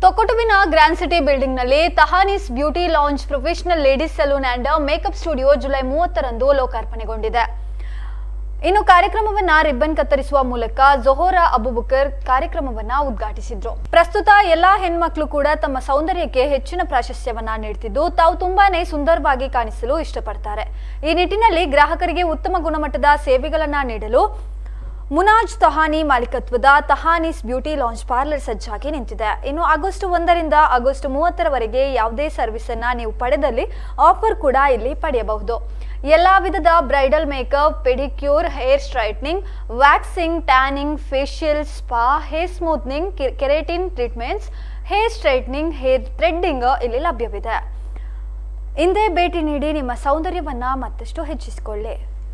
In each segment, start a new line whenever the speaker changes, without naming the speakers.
ತೊಕ್ಕೊಟುವಿನ grand city building ನಲ್ಲಿ Tahani's beauty lounge professional ladies salon and makeup studio July 30ರಂದು ಲೋಕಾರ್ಪಣೆಗೊಂಡಿದೆ. ಇನ್ನು ಕಾರ್ಯಕ್ರಮವನ್ನ ರಿಬ್ಬನ್ ಕತ್ತರಿಸುವ ಮೂಲಕ ಜೊಹರಾ ಅಬುಬಕರ್ ಕಾರ್ಯಕ್ರಮವನ್ನ ಉದ್ಘಾಟಿಸಿದ್ರು. ಪ್ರಸ್ತುತ ಎಲ್ಲಾ ಹೆಣ್ಮಕ್ಳು ಕೂಡ ತಮ್ಮ ಸೌಂದರ್ಯಕ್ಕೆ ಹೆಚ್ಚಿನ ಪ್ರಾಶಸ್ತ್ಯವನ್ನ ನೀಡುತ್ತಿದ್ದು ತಾವು ತುಂಬಾನೇ ಸುಂದರವಾಗಿ ಕಾಣಿಸಲು ಇಷ್ಟಪಡ್ತಾರೆ. ಈ ನಿಟ್ಟಿನಲ್ಲಿ ಗ್ರಾಹಕರಿಗೆ ಉತ್ತಮ ಗುಣಮಟ್ಟದ ಸೇವೆಗಳನ್ನ ನೀಡಲು ಮುನಾಜ್ ತಹಾನಿ ಮಾಲೀಕತ್ವದ ತಹಾನೀಸ್ ಬ್ಯೂಟಿ ಲಾಂಜ್ ಪಾರ್ಲರ್ ಸಜ್ಜಾಗಿ ನಿಂತಿದೆ. ಇನ್ನು ಆಗಸ್ಟ್ 1ರಿಂದ ಆಗಸ್ಟ್ 30ರವರೆಗೆ ಯಾವುದೇ ಸರ್ವಿಸ್ ಅನ್ನ ನೀವು ಪಡೆದಲ್ಲಿ ಆಫರ್ ಕೂಡ ಇಲ್ಲಿ ಪಡೆಯಬಹುದು. ಎಲ್ಲಾ ವಿಧದ bridal makeup, pedicure, hair straightening, waxing, tanning, facial, spa, hair smoothening, keratin treatments, hair straightening, hair threading ಇಲ್ಲಿ ಲಭ್ಯವಿದೆ. ಇಂದೇ ಭೇಟಿ ನೀಡಿ ನಿಮ್ಮ ಸೌಂದರ್ಯವನ್ನ ಮತ್ತಷ್ಟು ಹೆಚ್ಚಿಸಿಕೊಳ್ಳಿ.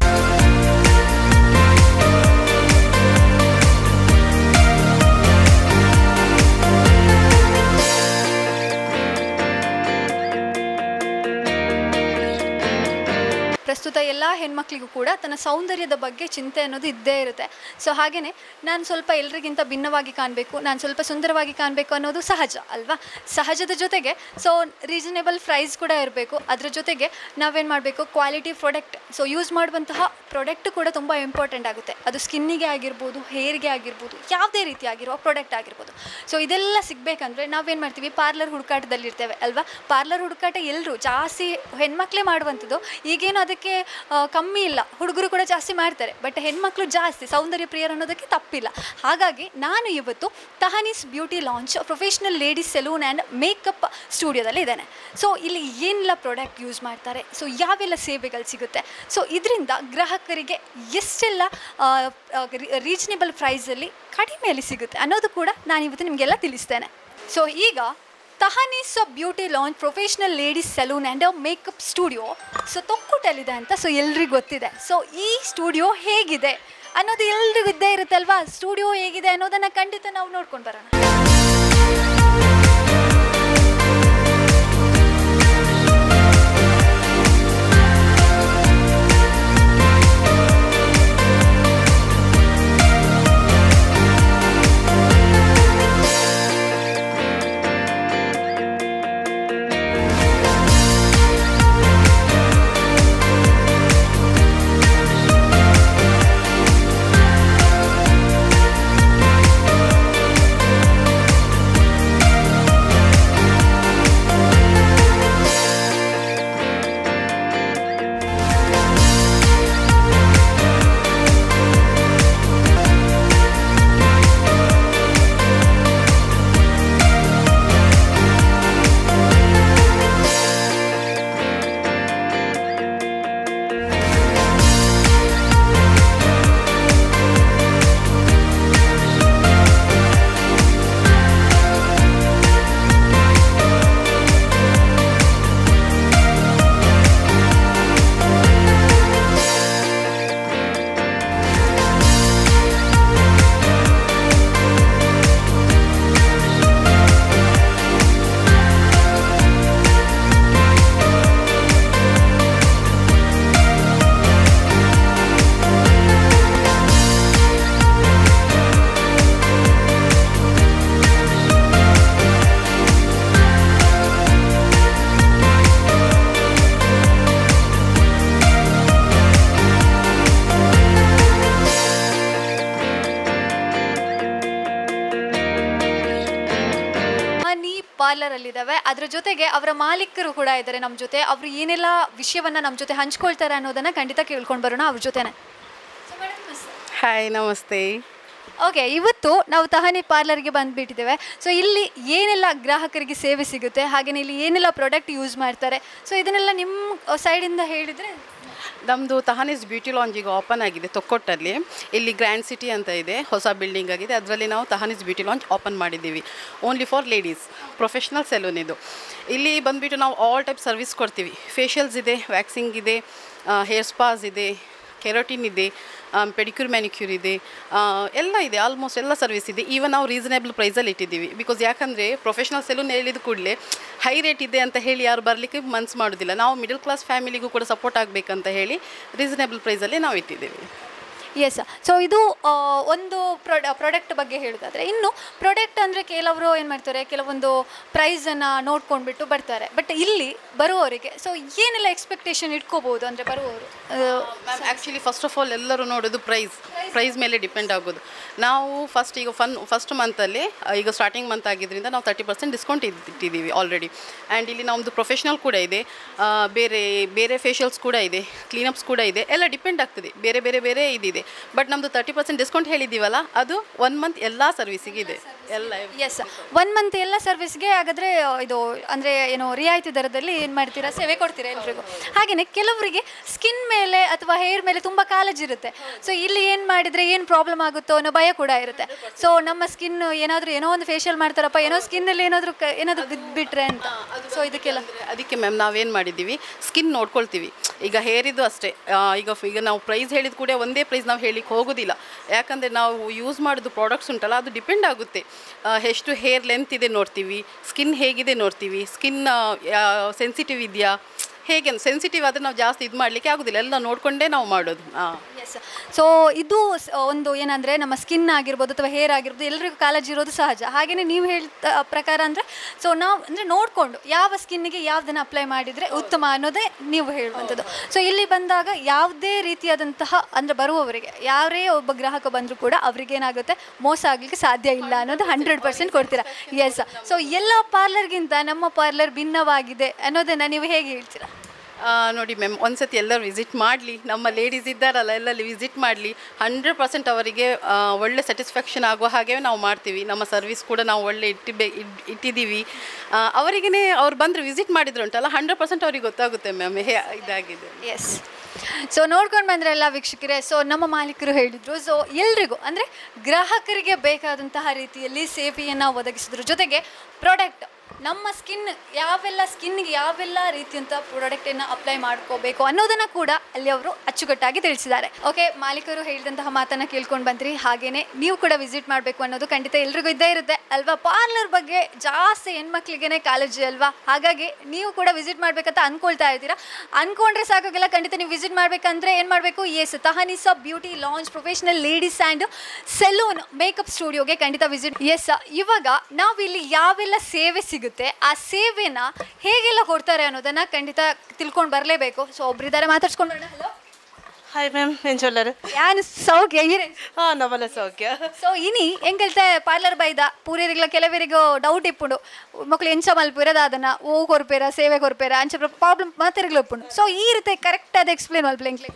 ಪ್ರಸ್ತುತ ಎಲ್ಲ ಹೆಣ್ಮಕ್ಳಿಗೂ ಕೂಡ ತನ್ನ ಸೌಂದರ್ಯದ ಬಗ್ಗೆ ಚಿಂತೆ ಅನ್ನೋದು ಇದ್ದೇ ಇರುತ್ತೆ. ಸೊ ಹಾಗೆಯೇ ನಾನು ಸ್ವಲ್ಪ ಎಲ್ಲರಿಗಿಂತ ಭಿನ್ನವಾಗಿ ಕಾಣಬೇಕು, ನಾನು ಸ್ವಲ್ಪ ಸುಂದರವಾಗಿ ಕಾಣಬೇಕು ಅನ್ನೋದು ಸಹಜ ಅಲ್ವಾ. ಸಹಜದ ಜೊತೆಗೆ ರೀಸನೇಬಲ್ ಪ್ರೈಸ್ ಕೂಡ ಇರಬೇಕು. ಅದರ ಜೊತೆಗೆ ನಾವೇನು ಮಾಡಬೇಕು, ಕ್ವಾಲಿಟಿ ಪ್ರಾಡಕ್ಟ್, ಯೂಸ್ ಮಾಡುವಂತಹ ಪ್ರಾಡಕ್ಟ್ ಕೂಡ ತುಂಬ ಇಂಪಾರ್ಟೆಂಟ್ ಆಗುತ್ತೆ. ಅದು ಸ್ಕಿನ್ನಿಗೆ ಆಗಿರ್ಬೋದು, ಹೇರ್ಗೆ ಆಗಿರ್ಬೋದು, ಯಾವುದೇ ರೀತಿ ಆಗಿರೋ ಪ್ರಾಡಕ್ಟ್ ಆಗಿರ್ಬೋದು. ಇದೆಲ್ಲ ಸಿಗಬೇಕಂದ್ರೆ ನಾವೇನು ಮಾಡ್ತೀವಿ, ಪಾರ್ಲರ್ ಹುಡುಕಾಟದಲ್ಲಿರ್ತೇವೆ ಅಲ್ವಾ. ಪಾರ್ಲರ್ ಹುಡುಕಾಟ ಎಲ್ಲರೂ ಜಾಸ್ತಿ ಹೆಣ್ಮಕ್ಳೇ ಮಾಡುವಂಥದ್ದು. ಈಗೇನು ಅದಕ್ಕೆ ಕಮ್ಮಿ ಇಲ್ಲ, ಹುಡುಗರು ಕೂಡ ಜಾಸ್ತಿ ಮಾಡ್ತಾರೆ. ಬಟ್ ಹೆಣ್ಮಕ್ಳು ಜಾಸ್ತಿ ಸೌಂದರ್ಯ ಪ್ರಿಯರು ಅನ್ನೋದಕ್ಕೆ ತಪ್ಪಿಲ್ಲ. ಹಾಗಾಗಿ ನಾನು ಇವತ್ತು Tahani's beauty launch professional ladies salon and makeup ಸ್ಟುಡಿಯೋದಲ್ಲಿ ಇದ್ದೇನೆ. ಇಲ್ಲಿ ಏನೆಲ್ಲ ಪ್ರಾಡಕ್ಟ್ ಯೂಸ್ ಮಾಡ್ತಾರೆ, ಯಾವೆಲ್ಲ ಸೇವೆಗಳು ಸಿಗುತ್ತೆ, ಇದರಿಂದ ಗ್ರಾಹಕರಿಗೆ ಎಷ್ಟೆಲ್ಲ ರೀಸನೇಬಲ್ ಪ್ರೈಸಲ್ಲಿ ಕಡಿಮೆಯಲ್ಲಿ ಸಿಗುತ್ತೆ ಅನ್ನೋದು ಕೂಡ ನಾನು ಇವತ್ತು ನಿಮಗೆಲ್ಲ ತಿಳಿಸ್ತೇನೆ. ಈಗ Tahani's beauty launch professional ladies salon and makeup studio ತೊಕ್ಕೊಟ್ಟಲ್ಲಿದೆ ಅಂತ ಎಲ್ರಿಗೂ ಗೊತ್ತಿದೆ. ಈ ಸ್ಟುಡಿಯೋ ಹೇಗಿದೆ ಅನ್ನೋದು ಎಲ್ರಿಗೂ ಇದ್ದೇ ಇರುತ್ತಲ್ವಾ. ಸ್ಟುಡಿಯೋ ಹೇಗಿದೆ ಅನ್ನೋದನ್ನು ಖಂಡಿತ ನಾವು ನೋಡ್ಕೊಂಡು ಬರೋಣ. ಪಾರ್ಲರ್ ಅಲ್ಲಿದ್ದಾವೆ. ಅದರ ಜೊತೆಗೆ ಅವರ ಮಾಲೀಕರು ಕೂಡ ಇದ್ದಾರೆ ನಮ್ಮ ಜೊತೆ. ಅವರು ಏನೆಲ್ಲ ವಿಷಯವನ್ನ ನಮ್ಮ ಜೊತೆ ಹಂಚ್ಕೊಳ್ತಾರೆ ಅನ್ನೋದನ್ನ ಖಂಡಿತ ಕೇಳ್ಕೊಂಡು ಬರೋಣ ಅವ್ರ ಜೊತೆನೆ.
ಹಾಯ್, ನಮಸ್ತೆ.
ಓಕೆ, ಇವತ್ತು ನಾವು ತಹಾನಿ ಪಾರ್ಲರ್ಗೆ ಬಂದುಬಿಟ್ಟಿದ್ದೇವೆ. ಇಲ್ಲಿ ಏನೆಲ್ಲ ಗ್ರಾಹಕರಿಗೆ ಸೇವೆ ಸಿಗುತ್ತೆ, ಹಾಗೆಯೇ ಇಲ್ಲಿ ಏನೆಲ್ಲ ಪ್ರಾಡಕ್ಟ್ ಯೂಸ್ ಮಾಡ್ತಾರೆ, ಇದನ್ನೆಲ್ಲ ನಿಮ್ಮ ಸೈಡಿಂದ ಹೇಳಿದರೆ.
ನಮ್ಮದು ತಹಾನೀಸ್ ಬ್ಯೂಟಿ ಲಾಂಜ್ ಈಗ ಓಪನ್ ಆಗಿದೆ ತೊಕ್ಕೊಟ್ಟಲ್ಲಿ. ಇಲ್ಲಿ ಗ್ರ್ಯಾಂಡ್ ಸಿಟಿ ಅಂತ ಇದೆ, ಹೊಸ ಬಿಲ್ಡಿಂಗ್ ಆಗಿದೆ. ಅದರಲ್ಲಿ ನಾವು ತಹಾನೀಸ್ ಬ್ಯೂಟಿ ಲಾಂಜ್ ಓಪನ್ ಮಾಡಿದ್ದೀವಿ. Only for ladies professional salon ಇದು. ಇಲ್ಲಿ ಬಂದುಬಿಟ್ಟು ನಾವು ಆಲ್ ಟೈಪ್ ಸರ್ವಿಸ್ ಕೊಡ್ತೀವಿ. ಫೇಶಿಯಲ್ಸ್ ಇದೆ, ವ್ಯಾಕ್ಸಿಂಗ್ ಇದೆ, ಹೇರ್ ಸ್ಪಾಸ್ ಇದೆ, ಕೆರಾಟಿನ್ ಇದೆ, ಪೆಡಿಕ್ಯೂರ್ ಮ್ಯಾನಿಕ್ಯೂರ್ ಇದೆ, ಎಲ್ಲ ಇದೆ. ಆಲ್ಮೋಸ್ಟ್ ಎಲ್ಲ ಸರ್ವಿಸ್ ಇದೆ. ಈವನ್ ನಾವು ರೀಸನೇಬಲ್ ಪ್ರೈಸಲ್ಲಿ ಇಟ್ಟಿದ್ದೀವಿ. ಬಿಕಾಸ್ ಯಾಕಂದರೆ ಪ್ರೊಫೆಷ್ನಲ್ ಸೆಲೂನ್ ಹೇಳಿದ ಕೂಡಲೇ ಹೈ ರೇಟ್ ಇದೆ ಅಂತ ಹೇಳಿ ಯಾರು ಬರಲಿಕ್ಕೆ ಮನಸ್ಸು ಮಾಡೋದಿಲ್ಲ. ನಾವು ಮಿಡಲ್ ಕ್ಲಾಸ್ ಫ್ಯಾಮಿಲಿಗೂ ಕೂಡ ಸಪೋರ್ಟ್ ಆಗಬೇಕಂತ ಹೇಳಿ ರೀಸನೇಬಲ್ ಪ್ರೈಸಲ್ಲಿ ನಾವು ಇಟ್ಟಿದ್ದೀವಿ.
ಎಸ್. ಸೊ ಇದು ಒಂದು ಪ್ರಾಡಕ್ಟ್ ಬಗ್ಗೆ ಹೇಳೋದಾದರೆ, ಇನ್ನು ಪ್ರಾಡಕ್ಟ್ ಅಂದರೆ ಕೆಲವರು ಏನು ಮಾಡ್ತಾರೆ, ಕೆಲವೊಂದು ಪ್ರೈಸನ್ನು ನೋಡ್ಕೊಂಡ್ಬಿಟ್ಟು ಬರ್ತಾರೆ. ಬಟ್ ಇಲ್ಲಿ ಬರುವವರಿಗೆ ಸೊ ಏನೆಲ್ಲ ಎಕ್ಸ್ಪೆಕ್ಟೇಷನ್ ಇಟ್ಕೋಬೋದು ಅಂದರೆ ಬರುವವರು?
Ma'am actually first of all ಎಲ್ಲರೂ ನೋಡೋದು ಪ್ರೈಸ್ ಮೇಲೆ ಡಿಪೆಂಡ್ ಆಗೋದು. ನಾವು ಈಗ ಫಸ್ಟ್ ಮಂತಲ್ಲಿ ಈಗ ಸ್ಟಾರ್ಟಿಂಗ್ ಮಂತ್ ಆಗಿದ್ದರಿಂದ ನಾವು 30% ಡಿಸ್ಕೌಂಟ್ ಇಟ್ಟಿದ್ದೀವಿ ಆಲ್ರೆಡಿ. ಆ್ಯಂಡ್ ಇಲ್ಲಿ ನಮ್ಮದು ಪ್ರೊಫೆಷ್ನಲ್ ಕೂಡ ಇದೆ, ಬೇರೆ ಫೇಶಿಯಲ್ಸ್ ಕೂಡ ಇದೆ, ಕ್ಲೀನಪ್ಸ್ ಕೂಡ ಇದೆ, ಎಲ್ಲ ಡಿಪೆಂಡ್ ಆಗ್ತದೆ, ಬೇರೆ ಇದಿದೆ. ಬಟ್ ನಮ್ಮದು 30% ಡಿಸ್ಕೌಂಟ್ ಹೇಳಿದ್ದೀವಲ್ಲ, ಅದು 1 ಮಂತ್ ಎಲ್ಲ ಸರ್ವಿಸಿಗೆ ಇದೆ. ಎಲ್ಲ
ಎಸ್, 1 ಮಂತ್ ಎಲ್ಲ ಸರ್ವಿಸ್ಗೆ. ಹಾಗಾದರೆ ಇದು ಅಂದರೆ ಏನು ರಿಯಾಯಿತಿ ದರದಲ್ಲಿ ಏನು ಮಾಡ್ತೀರಾ, ಸೇವೆ ಕೊಡ್ತೀರಾ ಎಲ್ರಿಗೂ. ಹಾಗೆಯೇ ಕೆಲವರಿಗೆ ಸ್ಕಿನ್ ಮೇಲೆ ಅಥವಾ ಹೇರ್ ಮೇಲೆ ತುಂಬ ಕಾಳಜಿ ಇರುತ್ತೆ. ಸೊ ಇಲ್ಲಿ ಏನು ಮಾಡಿದರೆ ಏನು ಪ್ರಾಬ್ಲಮ್ ಆಗುತ್ತೋ ಅನ್ನೋ ಭಯ ಕೂಡ ಇರುತ್ತೆ. ಸೊ ನಮ್ಮ ಸ್ಕಿನ್ ಏನೋ ಒಂದು ಫೇಶಿಯಲ್ ಮಾಡ್ತಾರಪ್ಪ, ಸ್ಕಿನ್ನಲ್ಲಿ ಏನಾದರೂ ಬಿದ್ದುಬಿಟ್ರೆ ಅಂತ. ಸೊ ಇದಕ್ಕೆಲ್ಲ
ಅದಕ್ಕೆ ಮ್ಯಾಮ್ ನಾವೇನು ಮಾಡಿದ್ದೀವಿ, ಸ್ಕಿನ್ ನೋಡ್ಕೊಳ್ತೀವಿ. ಈಗ ಹೇರಿದ್ದು ಅಷ್ಟೇ, ಈಗ ನಾವು ಪ್ರೈಸ್ ಹೇಳಿದ ಕೂಡ ಒಂದೇ ಪ್ರೈಸ್ ನಾವು ಹೇಳಿಕ್ಕೆ ಹೋಗೋದಿಲ್ಲ. ಯಾಕಂದರೆ ನಾವು ಯೂಸ್ ಮಾಡೋದು ಪ್ರಾಡಕ್ಟ್ಸ್ ಉಂಟಲ್ಲ, ಅದು ಡಿಪೆಂಡ್ ಆಗುತ್ತೆ. ಎಷ್ಟು ಹೇರ್ ಲೆಂತ್ ಇದೆ ನೋಡ್ತೀವಿ, ಸ್ಕಿನ್ ಹೇಗಿದೆ ನೋಡ್ತೀವಿ, ಸ್ಕಿನ್ ಸೆನ್ಸಿಟಿವ್ ಇದೆಯಾ, ಹೇಗೆ ಸೆನ್ಸಿಟಿವ್ ಆದರೆ ನಾವು ಜಾಸ್ತಿ ಇದು ಮಾಡಲಿಕ್ಕೆ ಆಗೋದಿಲ್ಲ, ಎಲ್ಲ ನೋಡಿಕೊಂಡೇ ನಾವು ಮಾಡೋದು.
ಎಸ್. ಸೊ ಇದು ಒಂದು ಏನಂದರೆ ನಮ್ಮ ಸ್ಕಿನ್ ಆಗಿರ್ಬೋದು ಅಥವಾ ಹೇರ್ ಆಗಿರ್ಬೋದು ಎಲ್ರಿಗೂ ಕಾಳಜಿ ಇರೋದು ಸಹಜ. ಹಾಗೆಯೇ ನೀವು ಹೇಳಿದ ಪ್ರಕಾರ ಅಂದರೆ ಸೊ ನಾವು ಅಂದರೆ ನೋಡಿಕೊಂಡು ಯಾವ ಸ್ಕಿನ್ನಿಗೆ ಯಾವುದನ್ನು ಅಪ್ಲೈ ಮಾಡಿದರೆ ಉತ್ತಮ ಅನ್ನೋದೇ ನೀವು ಹೇಳುವಂಥದ್ದು. ಸೊ ಇಲ್ಲಿ ಬಂದಾಗ ಯಾವುದೇ ರೀತಿಯಾದಂತಹ ಅಂದರೆ ಬರುವವರಿಗೆ ಯಾರೇ ಒಬ್ಬ ಗ್ರಾಹಕ ಬಂದರೂ ಕೂಡ ಅವ್ರಿಗೇನಾಗುತ್ತೆ, ಮೋಸ ಆಗಲಿಕ್ಕೆ ಸಾಧ್ಯ ಇಲ್ಲ ಅನ್ನೋದು 100% ಕೊಡ್ತೀರಾ. ಎಸ್. ಸೊ ಎಲ್ಲ ಪಾರ್ಲರ್ಗಿಂತ ನಮ್ಮ ಪಾರ್ಲರ್ ಭಿನ್ನವಾಗಿದೆ ಅನ್ನೋದನ್ನು ನೀವು ಹೇಗೆ ಹೇಳ್ತೀರಾ?
ನೋಡಿ ಮ್ಯಾಮ್, ಒಂದ್ಸತಿ ಎಲ್ಲರೂ ವಿಸಿಟ್ ಮಾಡಲಿ, ನಮ್ಮ ಲೇಡೀಸ್ ಇದ್ದಾರಲ್ಲ ಎಲ್ಲಲ್ಲಿ ವಿಸಿಟ್ ಮಾಡಲಿ. 100% ಅವರಿಗೆ ಒಳ್ಳೆ ಸ್ಯಾಟಿಸ್ಫ್ಯಾಕ್ಷನ್ ಆಗೋ ಹಾಗೆ ನಾವು ಮಾಡ್ತೀವಿ. ನಮ್ಮ ಸರ್ವಿಸ್ ಕೂಡ ನಾವು ಒಳ್ಳೆ ಇಟ್ಟಿದ್ದೀವಿ. ಅವರಿಗೇ ಅವ್ರು ಬಂದರೆ ವಿಸಿಟ್ ಮಾಡಿದ್ರು ಉಂಟಲ್ಲ, 100% ಅವ್ರಿಗೆ ಗೊತ್ತಾಗುತ್ತೆ ಮ್ಯಾಮ್ ಇದಾಗಿದೆ.
ಎಸ್. ಸೊ ನೋಡ್ಕೊಂಡು ಬಂದ್ರಲ್ಲ ವೀಕ್ಷಕರೇ. ಸೊ ನಮ್ಮ ಮಾಲೀಕರು ಹೇಳಿದರು, ಸೊ ಎಲ್ರಿಗೂ ಅಂದರೆ ಗ್ರಾಹಕರಿಗೆ ಬೇಕಾದಂತಹ ರೀತಿಯಲ್ಲಿ ಸೇವೆಯನ್ನು ಒದಗಿಸಿದ್ರ ಜೊತೆಗೆ ಪ್ರಾಡಕ್ಟ್ ನಮ್ಮ ಸ್ಕಿನ್ನಿಗೆ ಯಾವೆಲ್ಲ ರೀತಿಯಂಥ ಪ್ರಾಡಕ್ಟನ್ನು ಅಪ್ಲೈ ಮಾಡ್ಕೋಬೇಕು ಅನ್ನೋದನ್ನು ಕೂಡ ಅಲ್ಲಿ ಅವರು ಅಚ್ಚುಕಟ್ಟಾಗಿ ತಿಳಿಸಿದ್ದಾರೆ. ಓಕೆ, ಮಾಲೀಕರು ಹೇಳಿದಂತಹ ಮಾತನ್ನು ಕೇಳ್ಕೊಂಡು ಬಂದ್ರಿ. ಹಾಗೆಯೇ ನೀವು ಕೂಡ ವಿಸಿಟ್ ಮಾಡಬೇಕು ಅನ್ನೋದು ಖಂಡಿತ ಎಲ್ರಿಗೂ ಇದ್ದೇ ಇರುತ್ತೆ ಅಲ್ವಾ. ಪಾರ್ಲರ್ ಬಗ್ಗೆ ಜಾಸ್ತಿ ಹೆಣ್ಮಕ್ಳಿಗೇ ಕಾಳಜಿ ಅಲ್ವಾ. ಹಾಗಾಗಿ ನೀವು ಕೂಡ ವಿಸಿಟ್ ಮಾಡಬೇಕಂತ ಅಂದ್ಕೊಳ್ತಾ ಇದ್ದೀರಾ. ಅಂದ್ಕೊಂಡ್ರೆ ಸಾಕಾಗಿಲ್ಲ, ಖಂಡಿತ ನೀವು ವಿಸಿಟ್ ಮಾಡಬೇಕಂದ್ರೆ ಏನು ಮಾಡಬೇಕು, yes, Tahani's beauty lounge professional ladies and salon makeup ಸ್ಟುಡಿಯೋಗೆ ಖಂಡಿತ ವಿಸಿಟ್. ಎಸ್, ಇವಾಗ ನಾವಿಲ್ಲಿ ಯಾವೆಲ್ಲ ಸೇವೆ ಸಿಗುತ್ತೆ, ಆ ಸೇವೆನ ಹೇಗೆಲ್ಲ ಕೊಡ್ತಾರೆ ಅನ್ನೋದನ್ನ ಖಂಡಿತ ತಿಳ್ಕೊಂಡು ಬರಲೇಬೇಕು. ಸೊ ಒಬ್ಬರಿದ್ದಾರೆ, ಮಾತಾಡ್ಸ್ಕೊಂಡು ಬರೋಣ. ಹಲೋ,
ಹಾಯ್ ಮ್ಯಾಮ್, ಏನು ಚೊಲ್ಲರು?
ಯಾನ್ ಸೌಖ್ಯ ಇರೇ?
ಹಾಂ, ನಮ್ಮಲ್ಲ ಸೌಖ್ಯ.
ಸೊ ಇನಿ ಎಂಗೆಲ್ತೆ ಪಾರ್ಲರ್ ಬೈದ ಪೂರಿರಿಗಳ ಕೆಲವರಿಗೂ ಡೌಟ್ ಇಪ್ಪುಂಡು, ಮಕ್ಕಳು ಎಂಚ ಮಲ್ಪಿರೋದು ಅದನ್ನು ಓ ಕೊರ್ಪೇರ ಸೇವೆ ಕೊರ್ಪೇರ ಅಂಚ ಪ್ರಾಬ್ಲಮ್ ಮಾತಿರ್ಗಳು ಇಪ್ಪುಂಡು. ಸೊ ಈ ರೀತಿ ಕರೆಕ್ಟ್ ಅದು ಎಕ್ಸ್ಪ್ಲೇನ್ ಮಲ್ಪಲೆ ಎಂಕ್ಲೆ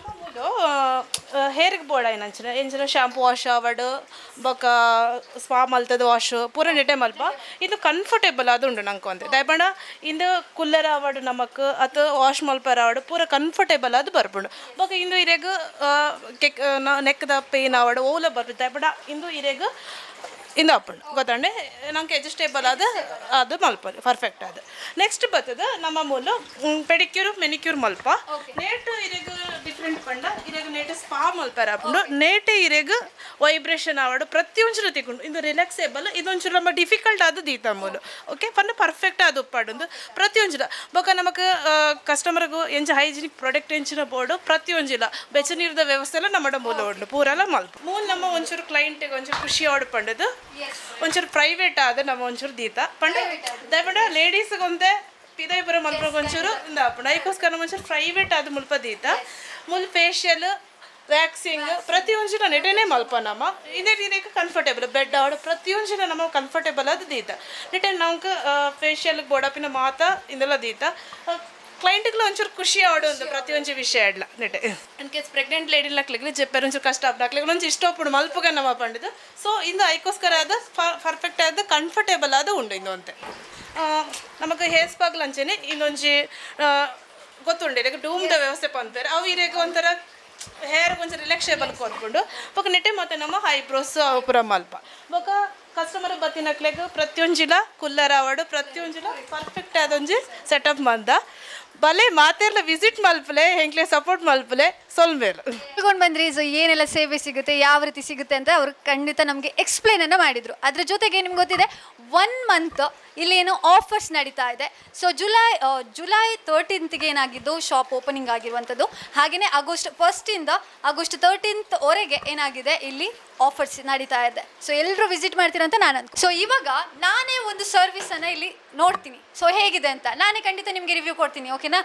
ಹೇರಿಗೆ ಬೋಡ ಎಂಚಿನ ಶಾಂಪೂ ವಾಶ್ ಆವಡ್ ಬೊಕ್ಕ ಸ್ಪಾ ಮಲ್ತದ ವಾಶ್ ಪೂರ ನೆಟೆ ಮಲ್ಪ ಇದು ಕಂಫರ್ಟೇಬಲ್ ಅದು ಉಂಡು ನಂಗೆ ಒಂದು ದಯಪಂಡ ಇಂದು ಕುಲ್ಲರ್ ಆವಡ್ ನಮಕ್ ಅದು ವಾಶ್ ಮಲ್ಪರ ಆವಡ್ ಪೂರ ಕಂಫರ್ಟೇಬಲ್ ಅದು ಬರ್ಪುಂಡು ಬೊಕ್ಕ ಇಂದು ಇರೆಗ್ ನೆಕ್ದ ಪೇನ್ ಆವಡ್ ಓಲ ಬರ್ಪುಂಡು ದಯಪಂಡ ಇಂದು ಇರೆಗ್ ಇಂದು ಅಪ್ಪುಂಡು ಗೊತ್ತಂಡೆ ನಂಗೆ ಅಡ್ಜಸ್ಟೇಬಲ್ ಅದು ಮಲ್ಪರು ಪರ್ಫೆಕ್ಟ್ ಅದು. ನೆಕ್ಸ್ಟ್ ಬರ್ತದೆ ನಮ್ಮ ಮೂಲ ಪೆಡಿಕ್ಯೂರ್ ಮೆನಿಕ್ಯೂರ್ ಮಲ್ಪ ನೇಟ್ ಇರೆಗ್ ಡಿಫ್ರೆಂಟ್ ಪಂಡ ಇರೆಗ್ ನೇಟ್ ಸ್ಪಾ ಮಲ್ಪರ ಆಪುಂಡು ನೇಟ್ ಇರೆಗ್ ವೈಬ್ರೇಷನ್ ಆವಡು ಪ್ರತಿಯೊಂಚೂರು ತಿಕ್ಕೊಂಡು ಇದು ರಿಲ್ಯಾಕ್ಸೇಬಲ್ ಇದೊಂಚೂರು ನಮ್ಮ ಡಿಫಿಕಲ್ಟ್ ಅದು ದೀತ ಮೂಲು ಓಕೆ ಪಂಡ ಪರ್ಫೆಕ್ಟ್ ಅದು ಉಪ್ಪಾಡು ಪ್ರತಿಯೊಂಚಿಲ ಬೊಕ್ಕ ನಮಕ್ ಕಸ್ಟಮರ್ಗೂ ಎಂಚ ಹೈಜಿನಿಕ್ ಪ್ರಾಡಕ್ಟ್ ಎಂಚಿನ ಬೋರ್ಡು ಪ್ರತಿಯೊಂಜಿಲ ಬೆಚ್ಚ ನೀರದ ವ್ಯವಸ್ಥೆ ಎಲ್ಲ ನಮ್ಮ ಮೂಲ ಉಂಡು ಪೂರಲ್ಲ ಮಲ್ಪ ಮೂಲ ನಮ್ಮ ಒಂಚೂರು ಕ್ಲೈಂಟಿಗೆ ಒಂಚೂರು ಖುಷಿ ಆವಡು ಪಂಡದು ಒಂಚೂರು ಪ್ರೈವೇಟ್ ಆದ ನಮ್ಮ ಒಂಚೂರು ದೀತ ಪಂಡ ದಯಪಂಡ ಲೇಡೀಸ್ಗೆ ಒಂದೇ ಪಿದೈಪುರ ಮಲ್ಪಗ ಒಂಚೂರು ಇಂದ ಆಪುಂಡು ಅದಕ್ಕೋಸ್ಕರ ನಮ್ಮ ಒಂಚೂರು ಪ್ರೈವೇಟ್ ಆದ ಮುಲ್ಪ ದೀತ ಮುಲ್ ಫೇಶಿಯಲ್ ವ್ಯಾಕ್ಸಿಂಗ್ ಪ್ರತಿಯೊಂಜಿನ ನೆಟೆನೇ ಮಲ್ಪ ನಮ್ಮ ಇದೇ ರೀತಿಗೆ ಕಂಫರ್ಟೇಬಲ್ ಬೆಡ್ ಆವಡು ಪ್ರತಿಯೊಂಜಿನ ನಮ್ಮ ಕಂಫರ್ಟೇಬಲ್ ಅದು ದೀತ ನೆಟೆ ನಮ್ಗೆ ಫೇಶಿಯಲ್ಗೆ ಬೋಡಪಿನ ಮಾತ ಇಂದೆಲ್ಲ ದೀತ ಕ್ಲೈಂಟ್ಗಳು ಒಂಚೂರು ಖುಷಿ ಆವಡು ಒಂದು ಪ್ರತಿಯೊಂದು ವಿಷಯ ಆಡ್ಲ ನೆಟೆ ಇನ್ ಕೇಸ್ ಪ್ರೆಗ್ನೆಂಟ್ ಲೇಡಿ ಹಾಕ್ಲಿಕ್ಕೆ ಜೆಪ್ಪರ್ ಒಂಚೂರು ಕಷ್ಟ ಹಾಕ್ಲಿಕ್ಕೆ ಒಂಚೂರು ಇಷ್ಟ ಒಪ್ಪುಡು ಮಲ್ಪಗ ನಮ್ಮ ಪಂಡಿದ್ದು ಸೊ ಇಂದು ಅದಕ್ಕೋಸ್ಕರ ಅದು ಪರ್ಫೆಕ್ಟ್ ಆದ ಕಂಫರ್ಟೇಬಲ್ ಅದು ಉಂಡು ಇಂದು ಅಂತೆ ನಮಗೆ ಹೇರ್ ಸ್ಪಾಗ್ಲು ಅಂಚೆನೆ ಇನ್ನೊಂಜಿ ಗೊತ್ತುಂಡು ಇರೆಗೆ ಡೂಮ್ದ ವ್ಯವಸ್ಥೆ ಪಂಪೇರು ಅವು ಇರೆಗೆ ಒಂಥರ ಹೇರ್ ಒಂಚೂರು ರಿಲ್ಯಾಕ್ಸೇಬಲ್ ಕೊಟ್ಕೊಂಡು ಬೊಕ್ಕ ನೆಟ್ಟೆ ಮತ್ತು ನಮ್ಮ ಐಬ್ರೋಸ್ ಪೂರ ಮಲ್ಪ ಬೊಕ್ಕ ಕಸ್ಟಮರ್ ಬತ್ತಿನಕ್ಲೆಗ್ ಪ್ರತಿಯೊಂಜಿಲ ಕುಲ್ಲರ್ ಆವಡು ಪ್ರತಿಯೊಂಜಿಲ ಪರ್ಫೆಕ್ಟ್ ಆದೊಂಜಿ ಸೆಟಪ್ ಮಂದ ಬಲೆ ಮಾತೆಲ್ಲ ವಿಸಿಟ್ ಮಲ್ಪಲೆ ಹೆಂಗ್ಲೆ ಸಪೋರ್ಟ್ ಮಲ್ಪಲೆ ಸೊಲ್ಮೇಲು
ತಿಳ್ಕೊಂಡು ಬಂದ್ರಿ. ಸೊ ಏನೆಲ್ಲ ಸೇವೆ ಸಿಗುತ್ತೆ, ಯಾವ ರೀತಿ ಸಿಗುತ್ತೆ ಅಂತ ಅವರು ಖಂಡಿತ ನಮಗೆ ಎಕ್ಸ್ಪ್ಲೇನನ್ನು ಮಾಡಿದರು. ಅದ್ರ ಜೊತೆಗೆ ನಿಮ್ಗೆ ಗೊತ್ತಿದೆ 1 ಮಂತ್ ಇಲ್ಲಿ ಏನು ಆಫರ್ಸ್ ನಡೀತಾ ಇದೆ. ಸೊ ಜುಲೈ 13ಗೆ ಏನಾಗಿದ್ದು ಶಾಪ್ ಓಪನಿಂಗ್ ಆಗಿರುವಂಥದ್ದು. ಹಾಗೆಯೇ ಆಗಸ್ಟ್ 1 ಆಗಸ್ಟ್ 13ವರೆಗೆ ಏನಾಗಿದೆ ಇಲ್ಲಿ ಆಫರ್ಸ್ ನಡೀತಾ ಇದೆ. ಸೊ ಎಲ್ಲರೂ ವಿಸಿಟ್ ಮಾಡ್ತೀರಾ ಅಂತ ನಾನು ಸೊ ಇವಾಗ ನಾನೇ ಒಂದು ಸರ್ವಿಸನ್ನು ಇಲ್ಲಿ ನೋಡ್ತೀನಿ. ಸೊ ಹೇಗಿದೆ ಅಂತ ನಾನೇ ಖಂಡಿತ ನಿಮಗೆ ರಿವ್ಯೂ ಕೊಡ್ತೀನಿ. ಓಕೆನಾ?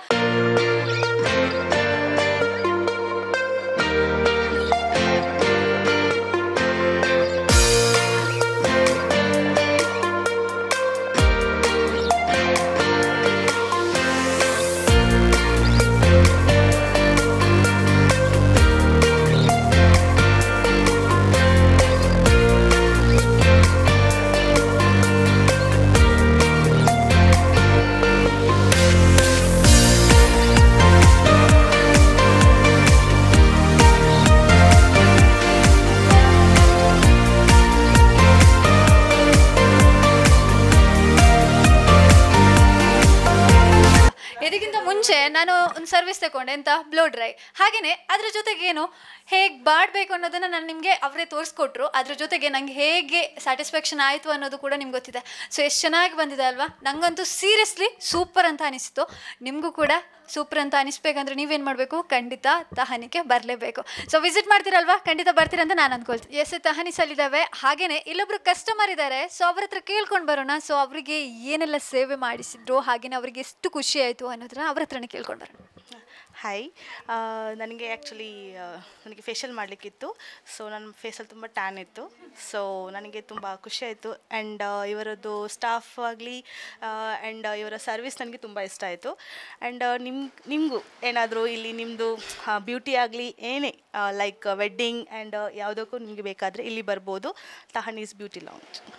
ಇದಕ್ಕಿಂತ ಮುಂಚೆ ನಾನು ಒಂದು ಸರ್ವಿಸ್ ತಗೊಂಡೆ ಅಂತ ಬ್ಲೋ ಡ್ರೈ. ಹಾಗೆಯೇ ಅದ್ರ ಜೊತೆಗೆ ಏನು ಹೇಗೆ ಮಾಡಬೇಕು ಅನ್ನೋದನ್ನು ನಾನು ನಿಮಗೆ ಅವರೇ ತೋರಿಸ್ಕೊಟ್ರು. ಅದ್ರ ಜೊತೆಗೆ ನನಗೆ ಹೇಗೆ ಸ್ಯಾಟಿಸ್ಫ್ಯಾಕ್ಷನ್ ಆಯಿತು ಅನ್ನೋದು ಕೂಡ ನಿಮ್ಗೆ ಗೊತ್ತಿದೆ. ಸೊ ಎಷ್ಟು ಚೆನ್ನಾಗಿ ಬಂದಿದೆ ಅಲ್ವಾ? ನನಗಂತೂ ಸೀರಿಯಸ್ಲಿ ಸೂಪರ್ ಅಂತ ಅನಿಸಿತು. ನಿಮಗೂ ಕೂಡ ಸೂಪರ್ ಅಂತ ಅನಿಸ್ಬೇಕಂದ್ರೆ ನೀವೇನು ಮಾಡಬೇಕು? ಖಂಡಿತ ತಹನಿಗೆ ಬರಲೇಬೇಕು. ಸೊ ವಿಸಿಟ್ ಮಾಡ್ತೀರಲ್ವಾ? ಖಂಡಿತ ಬರ್ತೀರಂತ ನಾನು ಅಂದ್ಕೊಳ್ತೀನಿ. ಎಸ್, ತಹನಿಸಲ್ಲಿದ್ದಾವೆ. ಹಾಗೆಯೇ ಇಲ್ಲೊಬ್ರು ಕಸ್ಟಮರ್ ಇದ್ದಾರೆ. ಸೊ ಅವ್ರ ಹತ್ರ ಕೇಳ್ಕೊಂಡು ಬರೋಣ. ಸೊ ಅವರಿಗೆ ಏನೆಲ್ಲ ಸೇವೆ ಮಾಡಿಸಿದ್ರು, ಹಾಗೆಯೇ ಅವರಿಗೆ ಎಷ್ಟು ಖುಷಿ ಆಯಿತು ಅನ್ನೋದನ್ನ ಅವ್ರ ಹತ್ರನೇ ಕೇಳ್ಕೊಂಡು ಬರೋಣ.
ಹಾಯ್, ನನಗೆ ಆ್ಯಕ್ಚುಲಿ ನನಗೆ ಫೇಶಿಯಲ್ ಮಾಡಲಿಕ್ಕಿತ್ತು. ಸೊ ನನ್ನ ಫೇಸಲ್ಲಿ ತುಂಬ ಟ್ಯಾನ್ ಇತ್ತು. ಸೊ ನನಗೆ ತುಂಬ ಖುಷಿ ಆಯಿತು. ಆ್ಯಂಡ್ ಇವರದ್ದು ಸ್ಟಾಫ್ ಆಗಲಿ ಆ್ಯಂಡ್ ಇವರ ಸರ್ವಿಸ್ ನನಗೆ ತುಂಬ ಇಷ್ಟ ಆಯಿತು. ಆ್ಯಂಡ್ ನಿಮಗೂ ಏನಾದರೂ ಇಲ್ಲಿ ನಿಮ್ಮದು ಬ್ಯೂಟಿ ಆಗಲಿ ಏನೇ ಲೈಕ್ ವೆಡ್ಡಿಂಗ್ ಆ್ಯಂಡ್ ಯಾವುದಕ್ಕೂ ನಿಮಗೆ ಬೇಕಾದರೆ ಇಲ್ಲಿ ಬರ್ಬೋದು. Tahani's beauty lounge.